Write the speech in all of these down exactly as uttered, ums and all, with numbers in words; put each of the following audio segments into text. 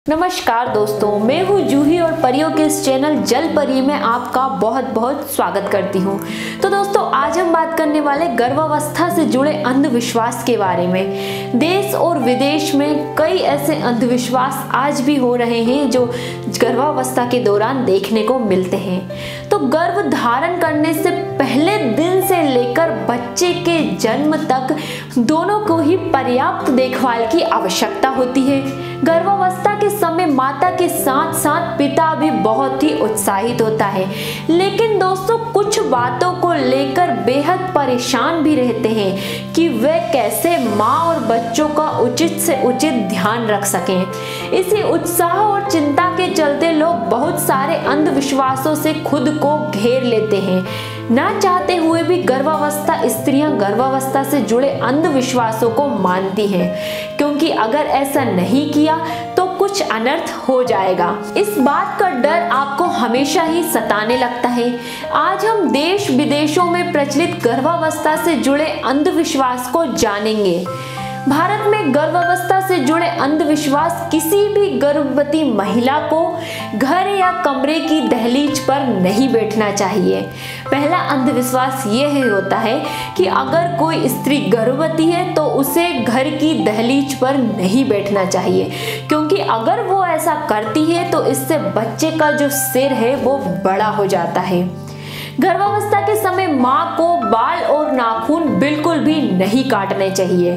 नमस्कार दोस्तों, मैं हूँ जूही और परियों के इस चैनल जल परी में आपका बहुत बहुत स्वागत करती हूँ। तो दोस्तों, आज हम बात करने वाले गर्भावस्था से जुड़े अंधविश्वास के बारे में। देश और विदेश में कई ऐसे अंधविश्वास आज भी हो रहे हैं जो गर्भावस्था के दौरान देखने को मिलते हैं। तो गर्भ धारण करने से पहले दिन से लेकर बच्चे के जन्म तक दोनों को ही पर्याप्त देखभाल की आवश्यकता होती है। गर्भावस्था के समय माता के साथ साथ पिता भी बहुत ही उत्साहित होता है, लेकिन दोस्तों कुछ बातों को लेकर बेहद परेशान भी रहते हैं कि वे कैसे माँ और बच्चों का उचित से उचित ध्यान रख सकें। इसी उत्साह और चिंता के चलते लोग बहुत सारे अंधविश्वासों से खुद को घेर लेते हैं। ना चाहते हुए भी गर्भावस्था स्त्रियां गर्भावस्था से जुड़े अंधविश्वासों को मानती हैं, क्योंकि अगर ऐसा नहीं किया तो कुछ अनर्थ हो जाएगा। इस बात का डर आपको हमेशा ही सताने लगता है। आज हम देश विदेशों में प्रचलित गर्भावस्था से जुड़े अंधविश्वास को जानेंगे। भारत में गर्भावस्था से जुड़े अंधविश्वास किसी भी गर्भवती महिला को घर या कमरे की दहलीज पर नहीं बैठना चाहिए। पहला अंधविश्वास यह होता है कि अगर कोई स्त्री गर्भवती है तो उसे घर की दहलीज पर नहीं बैठना चाहिए, क्योंकि अगर वो ऐसा करती है तो इससे बच्चे का जो सिर है वो बड़ा हो जाता है। गर्भावस्था के समय माँ को बाल और नाखून बिल्कुल भी नहीं काटने चाहिए।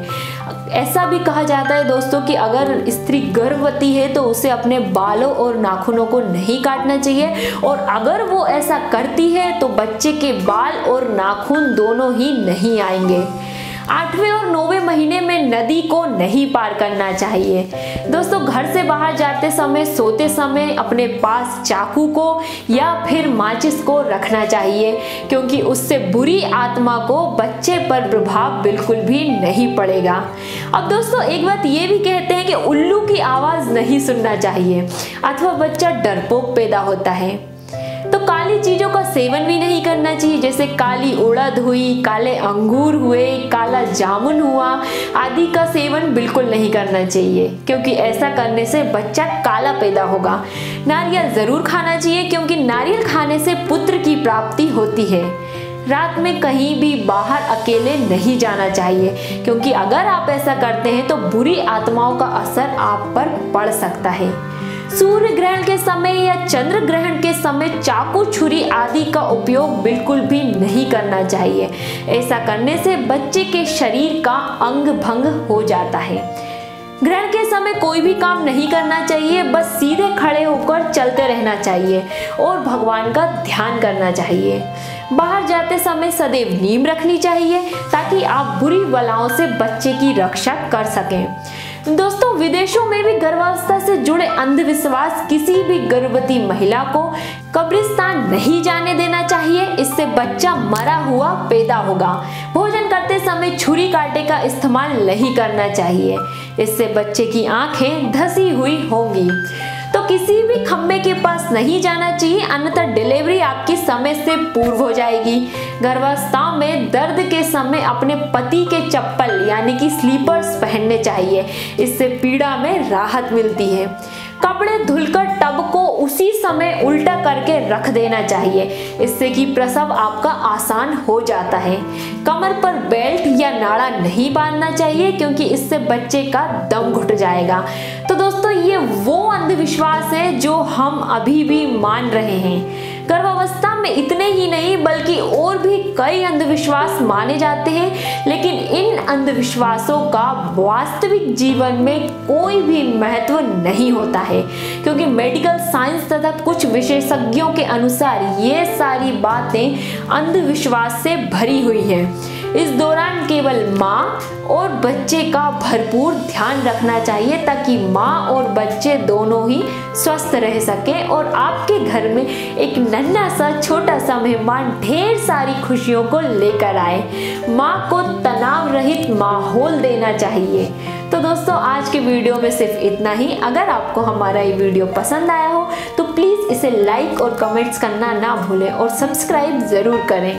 ऐसा भी कहा जाता है दोस्तों कि अगर स्त्री गर्भवती है तो उसे अपने बालों और नाखूनों को नहीं काटना चाहिए, और अगर वो ऐसा करती है तो बच्चे के बाल और नाखून दोनों ही नहीं आएंगे। आठवें और नौवें महीने में नदी को नहीं पार करना चाहिए। दोस्तों, घर से बाहर जाते समय, सोते समय अपने पास चाकू को या फिर माचिस को रखना चाहिए, क्योंकि उससे बुरी आत्मा को बच्चे पर प्रभाव बिल्कुल भी नहीं पड़ेगा। अब दोस्तों, एक बात ये भी कहते हैं कि उल्लू की आवाज नहीं सुनना चाहिए अथवा बच्चा डरपोक पैदा होता है। तो काली चीजों का सेवन भी नहीं करना चाहिए, जैसे काली उड़द हुई, काले अंगूर हुए, काला जामुन हुआ आदि का सेवन बिल्कुल नहीं करना चाहिए, क्योंकि ऐसा करने से बच्चा काला पैदा होगा। नारियल जरूर खाना चाहिए, क्योंकि नारियल खाने से पुत्र की प्राप्ति होती है। रात में कहीं भी बाहर अकेले नहीं जाना चाहिए, क्योंकि अगर आप ऐसा करते हैं तो बुरी आत्माओं का असर आप पर पड़ सकता है। सूर्य ग्रहण के समय या चंद्र ग्रहण के समय चाकू, छुरी आदि का उपयोग बिल्कुल भी नहीं करना चाहिए। ऐसा करने से बच्चे के शरीर का अंग भंग हो जाता है। ग्रहण के समय कोई भी काम नहीं करना चाहिए, बस सीधे खड़े होकर चलते रहना चाहिए और भगवान का ध्यान करना चाहिए। बाहर जाते समय सदैव नीम रखनी चाहिए, ताकि आप बुरी बलाओं से बच्चे की रक्षा कर सकें। दोस्तों, विदेशों में भी गर्भावस्था से जुड़े अंधविश्वास किसी भी गर्भवती महिला को कब्रिस्तान नहीं जाने देना चाहिए, इससे बच्चा मरा हुआ पैदा होगा। भोजन करते समय छुरी कांटे का इस्तेमाल नहीं करना चाहिए, इससे बच्चे की आंखें धसी हुई होंगी। तो किसी भी खम्भे के पास नहीं जाना चाहिए, अन्यथा डिलीवरी आपकी समय से पूर्व हो जाएगी। गर्भावस्था में दर्द के समय अपने पति के चप्पल यानी कि स्लीपर्स पहनने चाहिए, इससे पीड़ा में राहत मिलती है। कपड़े धुलकर टब को उसी समय उल्टा करके रख देना चाहिए, इससे कि प्रसव आपका आसान हो जाता है। कमर पर बेल्ट या नाड़ा नहीं बांधना चाहिए, क्योंकि इससे बच्चे का दम घुट जाएगा। तो दोस्तों, ये वो अंधविश्वास है जो हम अभी भी मान रहे हैं। गर्भावस्था में इतने ही नहीं बल्कि और भी कई अंधविश्वास माने जाते हैं, लेकिन इन अंधविश्वासों का वास्तविक जीवन में कोई भी महत्व नहीं होता है, क्योंकि मेडिकल साइंस तथा कुछ विशेषज्ञों के अनुसार ये सारी बातें अंधविश्वास से भरी हुई हैं। इस दौरान केवल माँ और बच्चे का भरपूर ध्यान रखना चाहिए, ताकि माँ और बच्चे दोनों ही स्वस्थ रह सकें और आपके घर में एक नन्हा सा छोटा सा मेहमान ढेर सारी खुशियों को लेकर आए। माँ को तनाव रहित माहौल देना चाहिए। तो दोस्तों, आज के वीडियो में सिर्फ इतना ही। अगर आपको हमारा ये वीडियो पसंद आया हो तो प्लीज़ इसे लाइक और कमेंट्स करना ना भूलें और सब्सक्राइब ज़रूर करें।